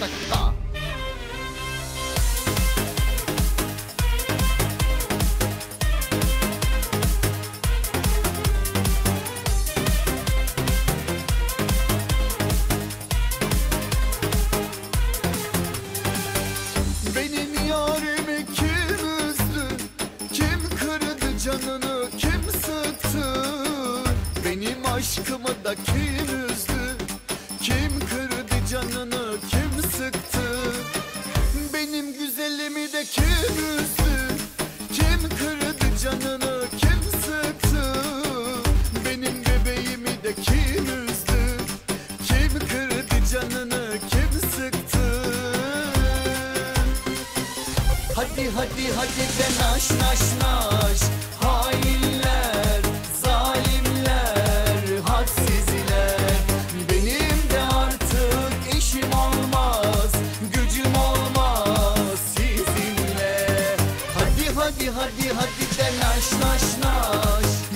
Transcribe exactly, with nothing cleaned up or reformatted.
dakika. Benim yarimi kim üzdü? Kim kırdı canını, kim sıktı? Benim aşkımı da kim üzdü? Kim kırdı canını, kim sıktı? Benim güzelimi de kim üzdü? Kim kırdı canını, kim sıktı? Benim bebeğimi de kim üzdü? Kim kırdı canını, kim sıktı? Hadi hadi hadi de naş naş naş. Hainler, zalimler, hadsizler. Benim de artık işim olmaz, gücüm olmaz sizinle. Hadi hadi hadi hadi de naş naş naş.